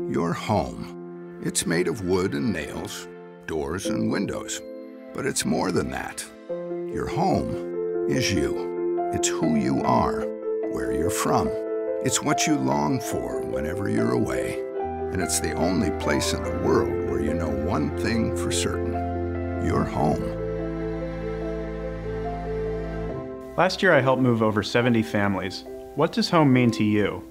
Your home. It's made of wood and nails, doors and windows. But it's more than that. Your home is you. It's who you are, where you're from. It's what you long for whenever you're away. And it's the only place in the world where you know one thing for certain. You're home. Last year I helped move over 70 families. What does home mean to you?